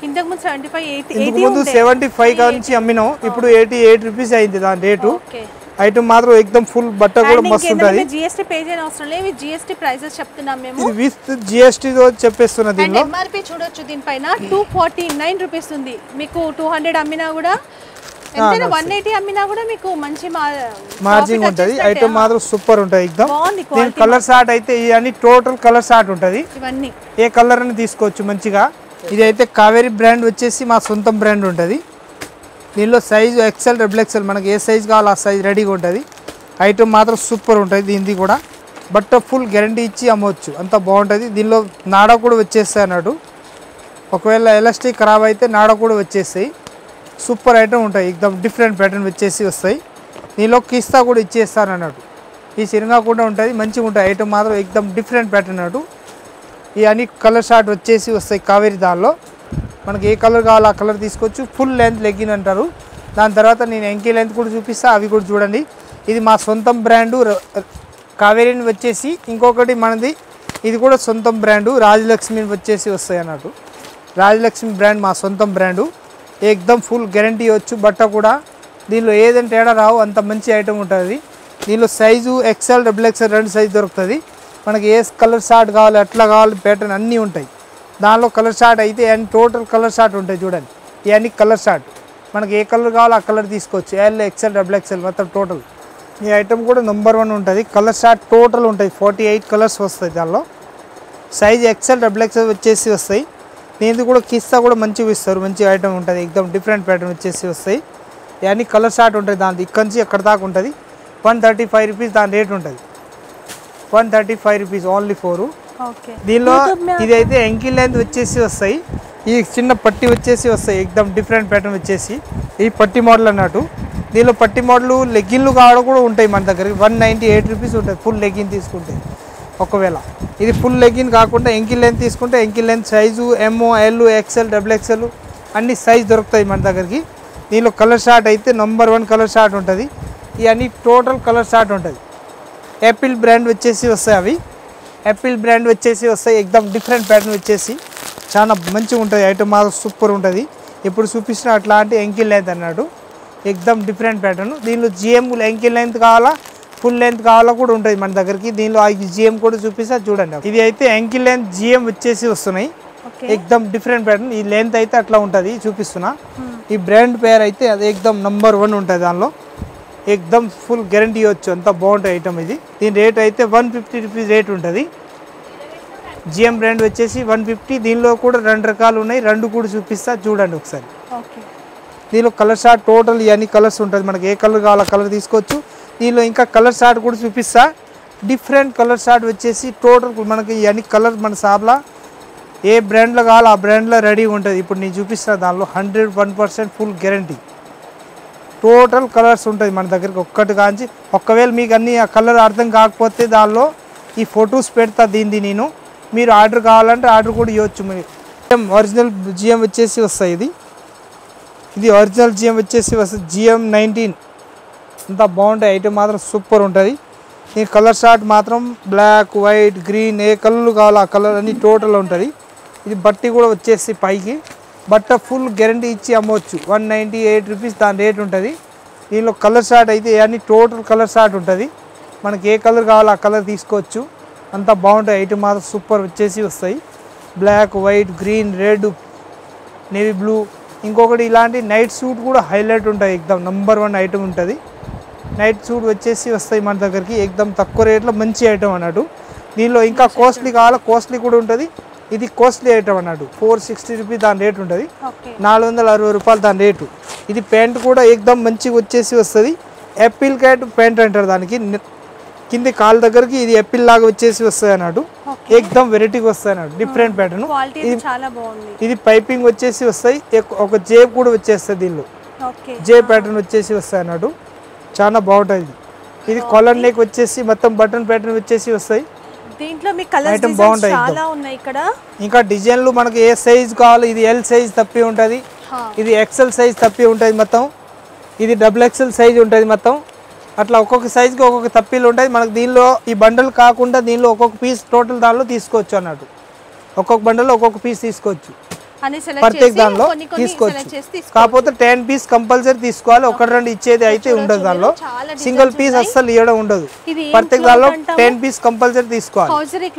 ఇంతకు ముందు 75 నుంచి అమ్మినాం, ఇప్పుడు 88 రూపీస్ అయింది దాని రేటు. ఐటమ్ మాత్రం ఎక్దమ్ ఫుల్ బట్ట కూడా మస్తు ఉంటుంది. జీఎస్టీ పే చేయని అవసరం లేదు, జీఎస్టీ ప్రైసెస్ చెప్తున్నాం మేము. ఇది విత్ జీఎస్టీ తో చెప్పేస్తున్నా. దీనిలో ఎంఆర్పీ చూడొచ్చు, దీనిపైన 249 రూపీస్ ఉంది. మీకు 200 అమ్మినా కూడా, ఎంతైనా 180 అమ్మినా కూడా మీకు మంచి మార్జిన్ ఉంటుంది. ఐటమ్ మాత్రం సూపర్ ఉంటుంది ఎక్దమ్. దీని కలర్ షార్ట్ అయితే ఇవన్నీ టోటల్ కలర్ షార్ట్ ఉంటుంది. ఇవన్నీ ఏ కలర్ అని తీసుకోవచ్చు మంచిగా. ఇది అయితే కావేరీ బ్రాండ్ వచ్చేసి మా సొంతం బ్రాండ్ ఉంటుంది. దీనిలో సైజు ఎక్సెల్, డబుల్ ఎక్సెల్ మనకి ఏ సైజు కావాలో ఆ సైజ్ రెడీగా ఉంటుంది. ఐటమ్ మాత్రం సూపర్ ఉంటుంది. దీనిది కూడా బట్ట ఫుల్ గ్యారంటీ ఇచ్చి అమ్మవచ్చు, అంత బాగుంటుంది. దీనిలో నాడ కూడా వచ్చేస్తాయి అన్నట్టు. ఒకవేళ ఎలాస్టిక్ ఖరాబ్ అయితే నాడ కూడా వచ్చేస్తాయి. సూపర్ ఐటమ్ ఉంటాయి, ఎక్దమ్ డిఫరెంట్ ప్యాటర్న్ వచ్చేసి వస్తాయి. దీనిలో కిస్తా కూడా ఇచ్చేస్తాను అన్నట్టు. ఈ సిరంగా కూడా ఉంటుంది, మంచిగా ఉంటాయి. ఐటమ్ మాత్రం ఎక్దమ్ డిఫరెంట్ ప్యాటర్న్ అన్నట్టు. ఈ అన్ని కలర్ షార్ట్ వచ్చేసి వస్తాయి కావేరీ. దానిలో మనకి ఏ కలర్ కావాలో ఆ కలర్ తీసుకోవచ్చు. ఫుల్ లెంత్ లెగ్గిన్ అంటారు. దాని తర్వాత నేను ఎంకీ లెంత్ కూడా చూపిస్తా, అవి కూడా చూడండి. ఇది మా సొంతం బ్రాండు కావేరీని వచ్చేసి. ఇంకొకటి మనది ఇది కూడా సొంతం బ్రాండు రాజలక్ష్మి వచ్చేసి వస్తాయి అన్నట్టు. రాజలక్ష్మి బ్రాండ్ మా సొంతం బ్రాండు. ఎక్దమ్ ఫుల్ గ్యారంటీ ఇవ్వచ్చు. బట్ట కూడా దీనిలో ఏదైనా తేడా రావు, అంత మంచి ఐటమ్ ఉంటుంది. దీనిలో సైజు ఎక్సెల్, డబుల్ ఎక్సెల్ రెండు సైజు దొరుకుతుంది. మనకి ఏ కలర్ షార్ట్ కావాలి అట్లా కావాలి ప్యాటర్న్ అన్నీ ఉంటాయి. దానిలో కలర్ షార్ట్ అయితే అన్ని టోటల్ కలర్ షార్ట్ ఉంటాయి చూడండి. ఇవన్నీ కలర్ షార్ట్ మనకి ఏ కలర్ కావాలో ఆ కలర్ తీసుకోవచ్చు. ఎల్, ఎక్సెల్, డబుల్ ఎక్సెల్ మొత్తం టోటల్. ఈ ఐటమ్ కూడా నెంబర్ 1 ఉంటుంది. కలర్ షార్ట్ టోటల్ ఉంటాయి, 48 కలర్స్ వస్తాయి. దానిలో సైజ్ ఎక్సెల్, డబుల్ ఎక్సెల్ వచ్చేసి వస్తాయి. దీనికి కూడా కిస్తా కూడా మంచిగా ఇస్తారు, మంచి ఐటమ్ ఉంటుంది. ఎక్దమ్ డిఫరెంట్ ప్యాటర్న్ వచ్చేసి వస్తాయి. ఇవన్నీ కలర్ షార్ట్ ఉంటుంది. దాని ఇక్కడి నుంచి ఎక్కడ దాకా ఉంటుంది. 135 రూపీస్ దాని రేట్ ఉంటుంది. 135 రూపీస్ ఓన్లీ 4. దీనిలో ఇదైతే ఎంకీ లెంత్ వచ్చేసి వస్తాయి. ఈ చిన్న పట్టి వచ్చేసి వస్తాయి, ఎక్దమ్ డిఫరెంట్ ప్యాటర్న్ వచ్చేసి. ఈ పట్టి మోడల్ అన్నట్టు. దీనిలో పట్టి మోడల్ లెగ్గిన్లు కావడం కూడా ఉంటాయి మన దగ్గర. 198 రూపీస్ ఉంటుంది ఫుల్ లెగ్గిన్ తీసుకుంటే. ఒకవేళ ఇది ఫుల్ లెగ్గిన్ కాకుండా ఎంకీ లెంత్ తీసుకుంటే ankle length size M, L, XL, double XL అన్ని సైజ్ దొరుకుతాయి మన దగ్గరికి. దీనిలో కలర్ షార్ట్ అయితే నెంబర్ 1 కలర్ షార్ట్ ఉంటుంది. ఇవన్నీ టోటల్ కలర్ షార్ట్ ఉంటుంది. యాపిల్ బ్రాండ్ వచ్చేసి వస్తాయి. అవి యాపిల్ బ్రాండ్ వచ్చేసి వస్తాయి. ఎక్దమ్ డిఫరెంట్ ప్యాటర్న్ వచ్చేసి చాలా మంచిగా ఉంటుంది. ఐటమ్ మాత్రం సూపర్ ఉంటుంది. ఇప్పుడు చూపించిన అట్లాంటి ఎంకీ లెంత్ అన్నాడు, ఎక్దమ్ డిఫరెంట్ ప్యాటర్న్. దీనిలో జిఎం ఎంకీ లెంత్ కావాలా, ఫుల్ లెంత్ కావాలా కూడా ఉంటుంది మన దగ్గరికి. దీనిలో జిఎం కూడా చూపిస్తా చూడండి. ఇది అయితే ఎంకీ లెంత్ జిఎం వచ్చేసి వస్తున్నాయి. ఎక్దమ్ డిఫరెంట్ ప్యాటర్న్. ఈ లెంత్ అయితే అట్లా ఉంటుంది చూపిస్తున్నా. ఈ బ్రాండ్ పేరు అయితే అది ఎక్దమ్ నెంబర్ 1 ఉంటుంది. దానిలో ఎక్దమ్ ఫుల్ గ్యారంటీ ఇవ్వచ్చు, అంత బాగుంటుంది ఐటమ్ ఇది. దీని రేట్ అయితే 150 రూపీస్ రేట్ ఉంటుంది. జిఎం బ్రాండ్ వచ్చేసి 150. దీనిలో కూడా 2 రకాలు ఉన్నాయి, 2 కూడా చూపిస్తా చూడండి ఒకసారి. దీనిలో కలర్ షార్ట్ టోటల్ ఇవన్నీ కలర్స్ ఉంటుంది. మనకి ఏ కలర్ కావాలో కలర్ తీసుకోవచ్చు. దీనిలో ఇంకా కలర్ షార్ట్ కూడా చూపిస్తా. డిఫరెంట్ కలర్ షార్ట్ వచ్చేసి టోటల్ మనకి ఇవన్నీ కలర్ మన షాప్లో ఏ బ్రాండ్లో కావాలో ఆ బ్రాండ్లో రెడీ ఉంటుంది. ఇప్పుడు నేను చూపిస్తా. దానిలో 101% ఫుల్ గ్యారంటీ టోటల్ కలర్స్ ఉంటుంది మన దగ్గరికి. ఒక్కటి కాంచి ఒకవేళ మీకు అన్ని ఆ కలర్ అర్థం కాకపోతే దానిలో ఈ ఫొటోస్ పెడతా దీనిది నేను. మీరు ఆర్డర్ కావాలంటే ఆర్డర్ కూడా ఇవ్వచ్చు. మీరు ఒరిజినల్ జిఎం వచ్చేసి వస్తాయి. ఇది ఒరిజినల్ జిఎం వచ్చేసి వస్తుంది. జిఎం 19 అంతా బాగుంటాయి. ఐటమ్ మాత్రం సూపర్ ఉంటుంది. ఈ కలర్ షార్ట్ మాత్రం బ్లాక్, వైట్, గ్రీన్ ఏ కలర్ కావాలో ఆ కలర్ అన్ని టోటల్ ఉంటుంది. ఇది బట్టి కూడా వచ్చేసి పైకి బట్ట ఫుల్ గ్యారంటీ ఇచ్చి అమ్మవచ్చు. 198 రూపీస్ దాని రేట్ ఉంటుంది. దీనిలో కలర్ షార్ట్ అయితే అన్ని టోటల్ కలర్ షార్ట్ ఉంటుంది. మనకి ఏ కలర్ కావాలో ఆ కలర్ తీసుకోవచ్చు. అంతా బాగుంటాయి. ఐటమ్ మాత్రం సూపర్ వచ్చేసి వస్తాయి. Black, white, green, red, navy blue. ఇంకొకటి ఇలాంటి నైట్ సూట్ కూడా హైలైట్ ఉంటాయి. ఎక్దమ్ నంబర్ 1 ఐటమ్ ఉంటుంది. నైట్ సూట్ వచ్చేసి వస్తాయి మన దగ్గరికి ఎక్దమ్ తక్కువ రేట్లో మంచి ఐటమ్ అన్నట్టు. దీనిలో ఇంకా కాస్ట్లీ కావాలా కాస్ట్లీ కూడా ఉంటుంది. ఇది కాస్ట్లీ ఐటమ్ అన్నట్టు. 460 రూపీస్ దాని రేట్ ఉంటుంది. 460 రూపాయలు దాని రేటు. ఇది ప్యాంట్ కూడా ఎక్దమ్ మంచిగా వచ్చేసి వస్తుంది. యాపిల్ క్యాట్ ప్యాంట్ అంటారు దానికి. కింది కాలు దగ్గరికి ఇది యాపిల్ లాగా వచ్చేసి వస్తుంది అన్నట్టు. ఎక్దమ్ వెరైటీగా వస్తాయి అన్నట్టు. Different pattern. ఇది పైపింగ్ వచ్చేసి వస్తాయి. ఒక జేబ్ కూడా వచ్చేస్తుంది. దీనిలో జే ప్యాటర్న్ వచ్చేసి వస్తాయి అన్నట్టు. చాలా బాగుంటుంది. ఇది కాలర్ నెక్ వచ్చేసి మొత్తం బటన్ ప్యాటర్న్ వచ్చేసి వస్తాయి. దీంట్లో మీ కలర్స్ డిజైన్స్ చాలా ఉన్నాయి ఇక్కడ. ఇంకా డిజైన్లు మనకి ఏ సైజ్ కావాలి. ఇది ఎల్ సైజ్ తప్పి ఉంటుంది. ఇది ఎక్సెల్ సైజ్ తప్పి ఉంటుంది మొత్తం. ఇది డబుల్ ఎక్సెల్ సైజ్ ఉంటుంది మొత్తం. అట్లా ఒక్కొక్క సైజ్కి ఒక్కొక్క తప్పిలు ఉంటాయి. మనకు దీనిలో ఈ బండల్ కాకుండా దీనిలో ఒక్కొక్క పీస్ టోటల్ దానిలో తీసుకోవచ్చు అన్నట్టు. ఒక్కొక్క బండల్లో ఒక్కొక్క పీస్ తీసుకోవచ్చు. ప్రత్యేక దానిలో తీసుకోవచ్చు. కాకపోతే 10 పీస్ కంపల్సరీ తీసుకోవాలి. 1-2 ఇచ్చేది అయితే ఉండదు. దానిలో సింగిల్ పీస్ అస్సలు ఇవ్వడం ఉండదు. ప్రత్యేక దానిలో 10 పీస్ కంపల్సరీ తీసుకోవాలి.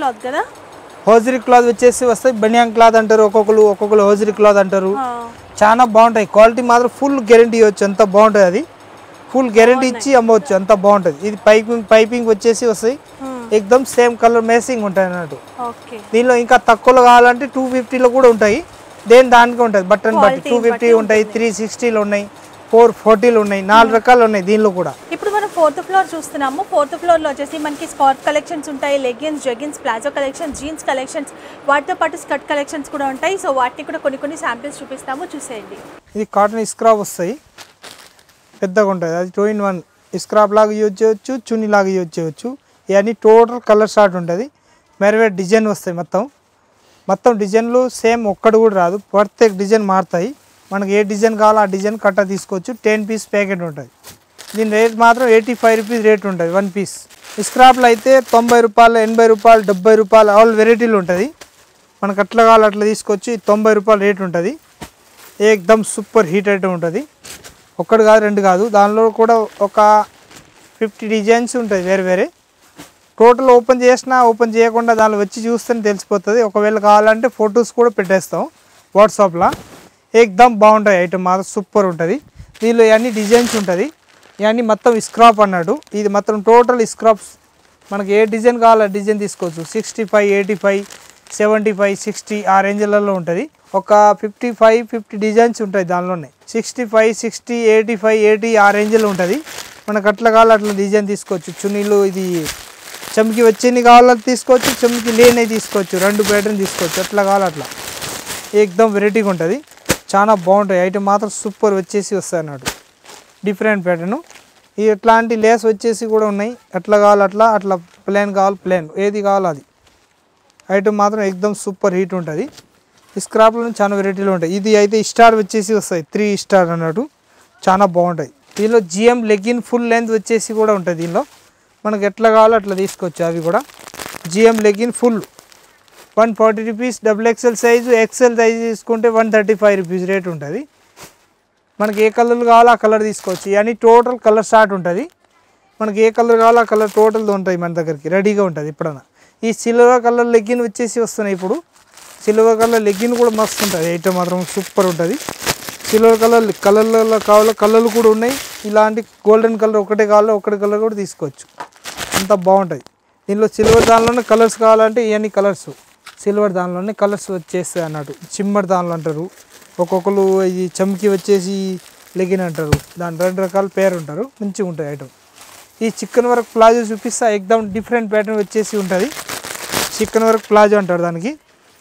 హోజరీ క్లాత్ వచ్చేసి వస్తాయి. బనియాన్ క్లాత్ అంటారు ఒక్కొక్కరు హోజరీ క్లాత్ అంటారు. చాలా బాగుంటాయి. క్వాలిటీ మాత్రం ఫుల్ గ్యారంటీ ఇవ్వచ్చు. అంత బాగుంటుంది. అది ఫుల్ గ్యారంటీ ఇచ్చి అమ్మవచ్చు. అంత బాగుంటుంది. ఇది పైపింగ్ వచ్చేసి వస్తాయి. ఎక్దమ్ సేమ్ కలర్ మ్యాచింగ్ ఉంటాయి అన్నట్టు. దీనిలో ఇంకా తక్కువలో కావాలంటే 250లో కూడా ఉంటాయి. దానికి ఉంటుంది బటన్ బట్టి. 250 ఉంటాయి, 360లో ఉన్నాయి, 440లో ఉన్నాయి. 4 రకాలు ఉన్నాయి దీనిలో కూడా. ఇప్పుడు మనం 4th ఫ్లోర్ చూస్తున్నాము. 4th ఫ్లోర్ లో వచ్చేసి మనకి స్కార్ట్ కలెక్షన్స్ ఉంటాయి. Leggings, jeggings, palazzo collection, jeans collections, వాటితో పాటు స్కర్ట్ కలెక్షన్స్ కూడా ఉంటాయి. సో వాటిని కూడా కొన్ని శాంపిల్స్ చూపిస్తాము, చూసేయండి. ఇది కాటన్ స్క్రాప్ వస్తాయి. పెద్దగా ఉంటుంది. అది 2-in-1 స్క్రాప్ లాగా యూజ్ చేయవచ్చు, చున్నీ లాగా యూజ్ చేయవచ్చు. ఇవన్నీ టోటల్ కలర్ షార్ట్ ఉంటుంది. మెరవేట్ డిజైన్ వస్తాయి. మొత్తం డిజైన్లు సేమ్ ఒక్కడు కూడా రాదు. ప్రత్యేక డిజైన్ మారుతాయి. మనకి ఏ డిజైన్ కావాలో ఆ డిజైన్ కట్ట తీసుకోవచ్చు. 10 పీస్ ప్యాకెట్ ఉంటుంది. దీని రేట్ మాత్రం 85 రూపీస్ రేట్ ఉంటుంది 1 పీస్. స్క్రాప్లో అయితే 90 రూపాయలు, 80 రూపాయలు, 70 రూపాయలు ఆల్ వెరైటీలు ఉంటుంది. మనకు అట్లా కావాలి అట్లా తీసుకోవచ్చు. 90 రూపాయలు రేట్ ఉంటుంది. ఏకదమ్ సూపర్ హీట్ ఐటమ్ ఉంటుంది. ఒక్కడు కాదు 2 కాదు. దానిలో కూడా ఒక 50 డిజైన్స్ ఉంటాయి వేరే. టోటల్ ఓపెన్ చేసినా ఓపెన్ చేయకుండా దానిలో వచ్చి చూస్తేనే తెలిసిపోతుంది. ఒకవేళ కావాలంటే ఫొటోస్ కూడా పెట్టేస్తాం వాట్సాప్లో. ఏకదమ్ బాగుంటాయి. ఐటమ్ మాత్రం సూపర్ ఉంటుంది. దీనిలో ఇవన్నీ డిజైన్స్ ఉంటుంది. ఇవన్నీ మొత్తం స్క్రాప్ అన్నాడు. ఇది మొత్తం టోటల్ స్క్రాప్స్. మనకి ఏ డిజైన్ కావాలో డిజైన్ తీసుకోవచ్చు. 65, 85, 75, 60 ఆ రేంజ్లలో ఉంటుంది. ఒక 55-50 డిజైన్స్ ఉంటాయి దానిలోనే. 65, 60, 85, 80 ఆ రేంజ్లో ఉంటుంది. మనకు అట్లా కావాలి అట్లా డిజైన్ తీసుకోవచ్చు. చున్నీలు ఇది చమ్కి వచ్చేది కావాలని తీసుకోవచ్చు, చమ్కి లేని తీసుకోవచ్చు. 2 ప్యాటర్న్ తీసుకోవచ్చు. అట్లా కావాలి అట్లా. ఏకదమ్ వెరైటీగా ఉంటుంది. చాలా బాగుంటాయి. ఐటమ్ మాత్రం సూపర్ వచ్చేసి వస్తాయి అన్నట్టు. Different pattern. ఈ ఇట్లాంటి లేస్ వచ్చేసి కూడా ఉన్నాయి. అట్లా కావాలి అట్లా ప్లేన్ కావాలి ప్లేన్, ఏది కావాలో అది. ఐటమ్ మాత్రం ఏకదమ్ సూపర్ హీట్ ఉంటుంది. ఈ స్క్రాప్లో చాలా వెరైటీలు ఉంటాయి. ఇది అయితే స్టార్ వచ్చేసి వస్తాయి. 3 స్టార్ అన్నట్టు. చాలా బాగుంటాయి. దీనిలో జిఎం లెగ్గిన్ ఫుల్ లెంత్ వచ్చేసి కూడా ఉంటుంది. దీనిలో మనకు ఎట్లా కావాలో అట్లా తీసుకోవచ్చు. అవి కూడా GM legging full 140 rupees. Double XL size, XL size తీసుకుంటే 135 రూపీస్ రేట్ ఉంటుంది. మనకి ఏ కలర్లు కావాలో ఆ కలర్ తీసుకోవచ్చు. ఇవన్నీ టోటల్ కలర్ షార్ట్ ఉంటుంది. మనకి ఏ కలర్ కావాలో ఆ కలర్ టోటల్ ఉంటాయి మన దగ్గరికి రెడీగా ఉంటుంది. ఎప్పుడన్నా ఈ సిల్వర్ కలర్ లెగ్గిన్ వచ్చేసి వస్తున్నాయి. ఇప్పుడు సిల్వర్ కలర్ లెగ్గిన్ కూడా మస్తు ఉంటుంది. ఐటమ్ మాత్రం సూపర్ ఉంటుంది. సిల్వర్ కలర్లో కావాలో కలర్లు కూడా ఉన్నాయి. ఇలాంటి గోల్డెన్ కలర్ ఒకటే కావాలో ఒకటి కలర్ కూడా తీసుకోవచ్చు. అంత బాగుంటుంది. దీనిలో సిల్వర్ దానిలోనే కలర్స్ కావాలంటే ఇవన్నీ కలర్స్ సిల్వర్ దానిలోనే కలర్స్ వచ్చేస్తాయి అన్నట్టు. చిమ్మర్ దానిలో అంటారు. ఒక్కొక్కరు ఈ చమ్కి వచ్చేసి లెగిన్ అంటారు. దాని 2 రకాల పేరు ఉంటారు. మంచిగా ఉంటుంది ఐటమ్. ఈ చికెన్ వర్క్ ప్లాజో చూపిస్తా. ఎక్దమ్ డిఫరెంట్ ప్యాటర్న్ వచ్చేసి ఉంటుంది. చికెన్ వర్క్ ప్లాజో అంటారు దానికి.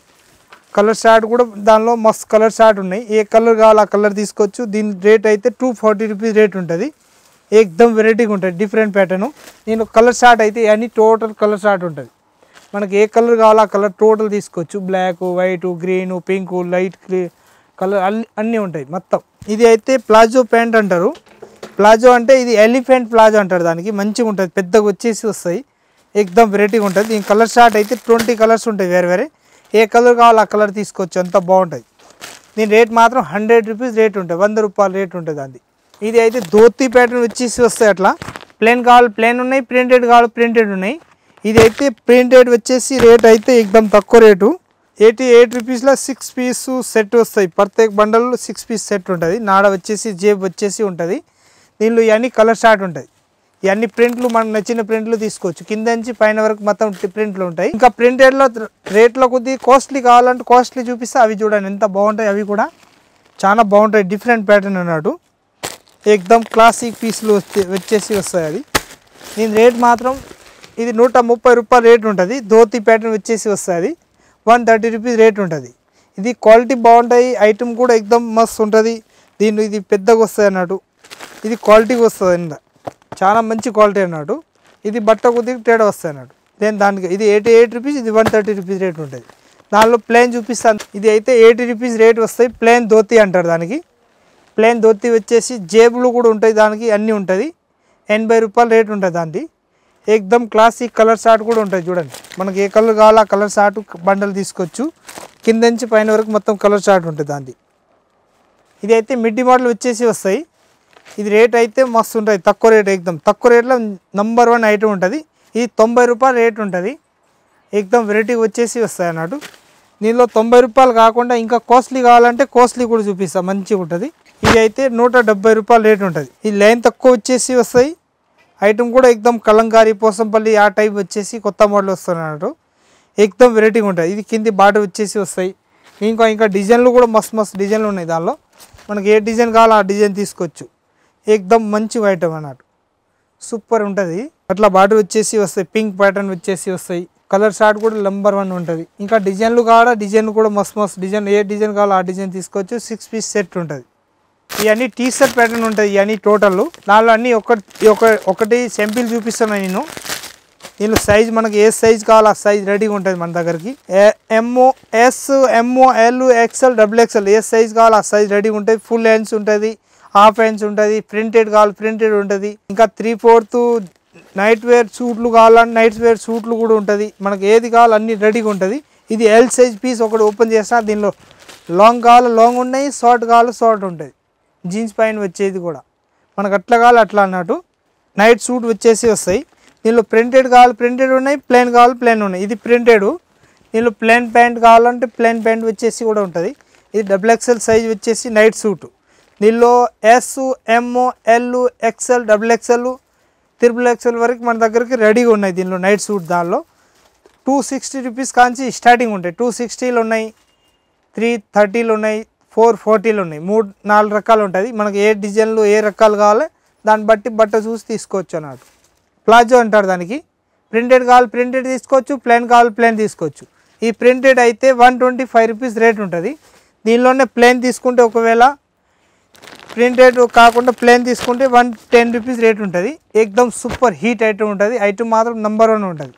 కలర్ షార్ట్ కూడా దానిలో మస్తు కలర్ షార్ట్ ఉన్నాయి. ఏ కలర్ కావాలో ఆ కలర్ తీసుకోవచ్చు. దీని రేట్ అయితే 240 రూపీస్ రేట్ ఉంటుంది. ఏకదమ్ వెరైటీగా ఉంటుంది. Different pattern. నేను కలర్ షార్ట్ అయితే అన్నీ టోటల్ కలర్ షార్ట్ ఉంటుంది. మనకి ఏ కలర్ కావాలో ఆ కలర్ టోటల్ తీసుకోవచ్చు. Black, white, green, pink, light colour అన్నీ ఉంటాయి మొత్తం. ఇది అయితే ప్లాజో ప్యాంట్ అంటారు. ప్లాజో అంటే ఇది ఎలిఫెంట్ ప్లాజో అంటారు దానికి. మంచిగా ఉంటుంది. పెద్దగా వచ్చేసి వస్తాయి. ఏకదమ్ వెరైటీగా ఉంటుంది. దీని కలర్ షార్ట్ అయితే 20 కలర్స్ ఉంటాయి వేరే. ఏ కలర్ కావాలో ఆ కలర్ తీసుకోవచ్చు. అంత బాగుంటుంది. దీని రేట్ మాత్రం 100 రూపీస్ రేట్ ఉంటుంది, 100 రూపాయలు రేట్ ఉంటుంది అది. ఇది అయితే ధోతి ప్యాటర్న్ వచ్చేసి వస్తాయి, అట్లా ప్లెయిన్ కావాలి ప్లెయిన్ ఉన్నాయి, ప్రింటెడ్ కావాలి ప్రింటెడ్ ఉన్నాయి. ఇది అయితే ప్రింటెడ్ వచ్చేసి రేట్ అయితే ఎక్దమ్ తక్కువ రేటు, 88 రూపీస్లో 6 పీస్ సెట్ వస్తాయి. ప్రత్యేక బండల్ 6 పీస్ సెట్ ఉంటుంది. నాడ వచ్చేసి జేబ్ వచ్చేసి ఉంటుంది. దీనిలో ఇవన్నీ కలర్ షార్ట్ ఉంటుంది. ఇవన్నీ ప్రింట్లు మనకు నచ్చిన ప్రింట్లు తీసుకోవచ్చు, కింద నుంచి పైన వరకు మొత్తం ప్రింట్లు ఉంటాయి. ఇంకా ప్రింటెడ్లో రేట్లో కొద్దిగా కాస్ట్లీ కావాలంటే కాస్ట్లీ చూపిస్తే అవి చూడండి ఎంత బాగుంటాయి, అవి కూడా చాలా బాగుంటాయి. డిఫరెంట్ ప్యాటర్న్ అన్నట్టు ఎక్దమ్ క్లాసిక్ పీస్లు వచ్చేసి వస్తాయి. అది దీని రేట్ మాత్రం ఇది 130 రూపాయలు రేట్ ఉంటుంది. ధోతి ప్యాటర్న్ వచ్చేసి వస్తుంది, 130 రూపీస్ రేట్ ఉంటుంది. ఇది క్వాలిటీ బాగుంటాయి, ఐటమ్ కూడా ఎక్దమ్ మస్తు ఉంటుంది. దీన్ని ఇది పెద్దగా వస్తుంది అన్నట్టు, ఇది క్వాలిటీగా వస్తుంది అన్నమాట, చాలా మంచి క్వాలిటీ అన్నట్టు. ఇది బట్ట కొద్దిగా తేడా వస్తుంది అన్నట్టు. దానికి ఇది 88 రూపీస్, ఇది 130 రూపీస్ రేట్ ఉంటుంది. దానిలో ప్లెయిన్ చూపిస్తాను. ఇది అయితే 80 రూపీస్ రేట్ వస్తాయి. ప్లెయిన్ ధోతి అంటారు దానికి. ప్లెయిన్ ధోతి వచ్చేసి జేబులు కూడా ఉంటాయి, దానికి అన్నీ ఉంటుంది. 80 రూపాయలు రేట్ ఉంటుంది దానికి. ఎక్దమ్ క్లాసిక్ కలర్ షార్ట్ కూడా ఉంటుంది. చూడండి మనకి ఏ కలర్ కావాలో ఆ కలర్ షార్ట్ బండలు తీసుకోవచ్చు, కింద నుంచి పైన వరకు మొత్తం కలర్ షార్ట్ ఉంటుంది దానికి. ఇది అయితే మిడ్డీ మోడల్ వచ్చేసి వస్తాయి. ఇది రేట్ అయితే మస్తు ఉంటుంది, తక్కువ రేట్, ఎక్దమ్ తక్కువ రేట్లో నంబర్ 1 ఐటమ్ ఉంటుంది. ఇది 90 రూపాయలు రేట్ ఉంటుంది. ఎక్దమ్ వెరైటీ వచ్చేసి వస్తాయి అన్నట్టు. దీనిలో 90 రూపాయలు కాకుండా ఇంకా కాస్ట్లీ కావాలంటే కాస్ట్లీ కూడా చూపిస్తాం, మంచిగా ఉంటుంది. ఇది అయితే 170 రూపాయలు రేట్ ఉంటుంది. ఈ లైన్ తక్కువ వచ్చేసి వస్తాయి. ఐటమ్ కూడా ఎక్దమ్ కలంకారీ పోసంపల్లి ఆ టైప్ వచ్చేసి కొత్త మోడల్ వస్తుంది అన్నట్టు. ఎక్దమ్ వెరైటీగా ఉంటుంది. ఇది కింది బార్డర్ వచ్చేసి వస్తాయి. ఇంకా డిజైన్లు కూడా మస్తు డిజైన్లు ఉన్నాయి. దానిలో మనకి ఏ డిజైన్ కావాలో ఆ డిజైన్ తీసుకోవచ్చు. ఎక్దమ్ మంచి ఐటమ్ అన్నట్టు, సూపర్ ఉంటుంది. అట్లా బార్డర్ వచ్చేసి వస్తాయి, పింక్ ప్యాటర్న్ వచ్చేసి వస్తాయి. కలర్ షార్ట్ కూడా నంబర్ 1 ఉంటుంది. ఇంకా డిజైన్లు కావాలా డిజైన్ కూడా మస్తు డిజైన్, ఏ డిజైన్ కావాలో ఆ డిజైన్ తీసుకోవచ్చు. 6 పీస్ సెట్ ఉంటుంది. ఇవన్నీ టీ షర్ట్ ప్యాటర్న్ ఉంటుంది. ఇవన్నీ టోటల్ దానిలో అన్నీ ఒకటి సింపుల్ చూపిస్తున్నాను నేను. దీనిలో సైజ్ మనకి ఏ సైజ్ కావాలో ఆ సైజ్ రెడీగా ఉంటుంది మన దగ్గరికి. S M L XL XXL ఏ సైజ్ కావాలో ఆ సైజ్ రెడీగా ఉంటుంది. ఫుల్ హ్యాండ్స్ ఉంటుంది, హాఫ్ హ్యాండ్స్ ఉంటుంది, ప్రింటెడ్ కావాలి ప్రింటెడ్ ఉంటుంది. ఇంకా 3/4 నైట్ వేర్ సూట్లు కావాలంటే నైట్ వేర్ సూట్లు కూడా ఉంటుంది. మనకి ఏది కావాలో అన్నీ రెడీగా ఉంటుంది. ఇది ఎల్ సైజ్ పీస్ ఒకటి ఓపెన్ చేసిన దీనిలో లాంగ్ కావాలో లాంగ్ ఉన్నాయి, షార్ట్ కావాలో షార్ట్ ఉంటుంది. జీన్స్ పైన వచ్చేది కూడా మనకు అట్లా కావాలి అట్లా అన్నట్టు. నైట్ సూట్ వచ్చేసి వస్తాయి. దీనిలో ప్రింటెడ్ కావాలి ప్రింటెడ్ ఉన్నాయి, ప్లెయిన్ కావాలి ప్లెయిన్ ఉన్నాయి. ఇది ప్రింటెడ్. దీనిలో ప్లెయిన్ ప్యాంట్ కావాలంటే ప్లెయిన్ ప్యాంట్ వచ్చేసి కూడా ఉంటుంది. ఇది XXL సైజ్ వచ్చేసి నైట్ సూట్. దీనిలో S M L XL XXL XXL వరకు మన దగ్గరికి రెడీగా ఉన్నాయి. దీనిలో నైట్ సూట్ దానిలో 260 రూపీస్ కాంచి స్టార్టింగ్ ఉంటాయి. 260లో ఉన్నాయి, 330లో ఉన్నాయి, 440లో ఉన్నాయి. 3-4 రకాలు ఉంటుంది. మనకి ఏ డిజైన్లు ఏ రకాలు కావాలి దాన్ని బట్టి బట్ట చూసి తీసుకోవచ్చు అన్నట్టు. ప్లాజో అంటారు దానికి. ప్రింటెడ్ కావాలి ప్రింటెడ్ తీసుకోవచ్చు, ప్లెయిన్ కావాలి ప్లెయిన్ తీసుకోవచ్చు. ఈ ప్రింటెడ్ అయితే 125 రూపీస్ రేట్ ఉంటుంది. దీనిలోనే ప్లెయిన్ తీసుకుంటే ఒకవేళ ప్రింటెడ్ కాకుండా ప్లెయిన్ తీసుకుంటే 110 రూపీస్ రేట్ ఉంటుంది. ఎక్దమ్ సూపర్ హీట్ ఐటమ్ ఉంటుంది. ఐటమ్ మాత్రం నంబర్ 1 ఉంటుంది.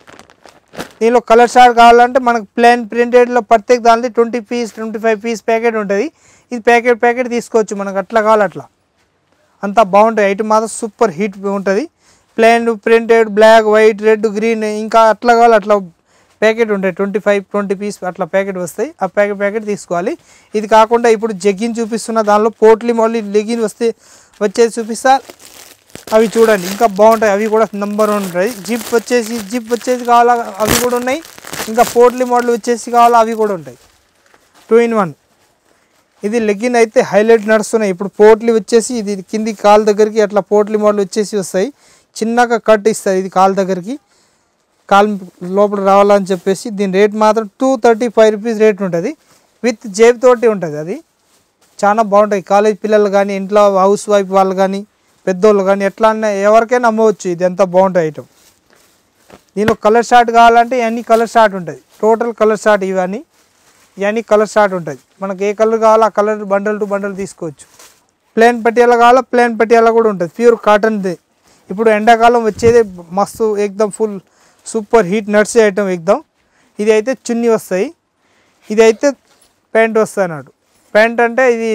దీనిలో కలర్ షార్ట్ కావాలంటే మనకు ప్లెయిన్ ప్రింటెడ్లో ప్రత్యేక దానిలో 20 పీస్ 25 పీస్ ప్యాకెట్ ఉంటుంది. ఇది ప్యాకెట్ తీసుకోవచ్చు మనకు అట్లా కావాలి అట్లా. అంతా బాగుంటుంది. ఐటమ్ మాత్రం సూపర్ హీట్ ఉంటుంది. Plain printed black white red green ఇంకా అట్లా కావాలి అట్లా ప్యాకెట్ ఉంటాయి. 20 పీస్ అట్లా ప్యాకెట్ వస్తాయి. ఆ ప్యాకెట్ తీసుకోవాలి. ఇది కాకుండా ఇప్పుడు జగ్గిన్ చూపిస్తున్న దానిలో పోట్లీ మళ్ళీ లెగిన్ వచ్చేసి చూపిస్తా. అవి చూడండి ఇంకా బాగుంటాయి. అవి కూడా నంబర్ 1 ఉంటాయి. జిప్ వచ్చేసి కావాలా అవి కూడా ఉన్నాయి. ఇంకా పోట్లీ మోడల్ వచ్చేసి కావాలా అవి కూడా ఉంటాయి. 2 in 1. ఇది లెగిన్ అయితే హైలైట్ నడుస్తున్నాయి. ఇప్పుడు పోట్లీ వచ్చేసి ఇది కింది కాలు దగ్గరికి అట్లా పోట్లీ మోడల్ వచ్చేసి వస్తాయి. చిన్నగా కట్ ఇస్తుంది ఇది కాలు దగ్గరికి, కాలు లోపల రావాలని చెప్పేసి. దీని రేట్ మాత్రం 235 రూపీస్ రేట్ ఉంటుంది. విత్ జేబ్ తోటి ఉంటుంది. అది చాలా బాగుంటాయి. కాలేజ్ పిల్లలు కానీ ఇంట్లో హౌస్ వైఫ్ వాళ్ళు కానీ పెద్దోళ్ళు కానీ ఎట్లా అన్నా ఎవరికైనా అమ్మవచ్చు. ఇది ఎంత బాగుంటుంది ఐటమ్. దీనిలో కలర్ షార్ట్ కావాలంటే ఇవన్నీ కలర్ షార్ట్ ఉంటుంది. టోటల్ కలర్ షార్ట్ ఇవన్నీ కలర్ షార్ట్ ఉంటుంది. మనకి ఏ కలర్ కావాలో ఆ కలర్ బండల్ టు బండల్ తీసుకోవచ్చు. ప్లెయిన్ పటియాలా కావాలా ప్లెయిన్ పటియాలా కూడా ఉంటుంది. ప్యూర్ కాటన్ది. ఇప్పుడు ఎండాకాలం వచ్చేది మస్తు ఎక్దమ్ ఫుల్ సూపర్ హీట్ నడిచే ఐటమ్ ఎక్దమ్. ఇది అయితే చున్నీ వస్తాయి. ఇది అయితే ప్యాంట్ వస్తాయి అన్నట్టు. ప్యాంట్ అంటే ఇది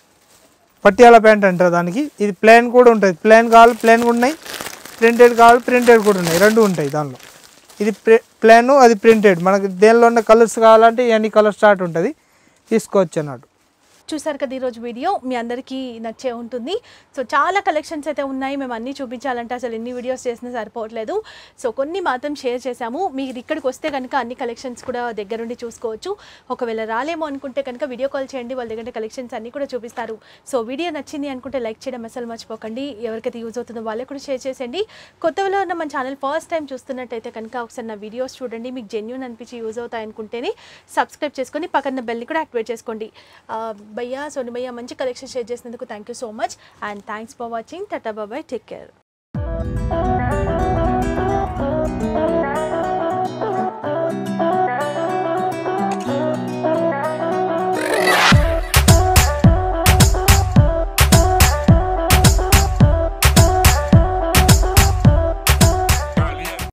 పటియాలా ప్యాంట్ అంటారు దానికి. ఇది ప్లెయిన్ కూడా ఉంటుంది. ప్లెయిన్ కావాలి ప్లెయిన్ కూడా ఉన్నాయి, ప్రింటెడ్ కావాలి ప్రింటెడ్ కూడా ఉన్నాయి. రెండు ఉంటాయి దానిలో. ఇది ప్లెయిన్ అది ప్రింటెడ్. మనకి దేనిలో ఉన్న కలర్స్ కావాలంటే ఇవన్నీ కలర్ స్టార్ట్ ఉంటుంది తీసుకోవచ్చు అన్నట్టు. చూసారు కదా ఈరోజు వీడియో, మీ అందరికీ నచ్చే ఉంటుంది. సో చాలా కలెక్షన్స్ అయితే ఉన్నాయి, మేము అన్నీ చూపించాలంటే అసలు ఎన్ని వీడియోస్ చేసినా సరిపోవట్లేదు. సో కొన్ని మాత్రం షేర్ చేశాము. మీరు ఇక్కడికి వస్తే కనుక అన్ని కలెక్షన్స్ కూడా దగ్గరుండి చూసుకోవచ్చు. ఒకవేళ రాలేమో అనుకుంటే కనుక వీడియో కాల్ చేయండి, వాళ్ళ దగ్గర కలెక్షన్స్ అన్నీ కూడా చూపిస్తారు. సో వీడియో నచ్చింది అనుకుంటే లైక్ చేయడం అసలు మర్చిపోకండి. ఎవరికైతే యూజ్ అవుతుందో వాళ్ళకి కూడా షేర్ చేసేయండి. కొత్తలో ఉన్న మన ఛానల్ ఫస్ట్ టైం చూస్తున్నట్టయితే కనుక ఒకసారి నా వీడియోస్ చూడండి, మీకు జెన్యూన్ అనిపించి యూజ్ అవుతాయి అనుకుంటేనే సబ్స్క్రైబ్ చేసుకొని పక్కన బెల్ని కూడా యాక్టివేట్ చేసుకోండి. భయ్యా, సోని భయ్యా, మంచి కలెక్షన్ షేర్ చేసినందుకు thank you so much and thanks for watching. Tata bye, take care.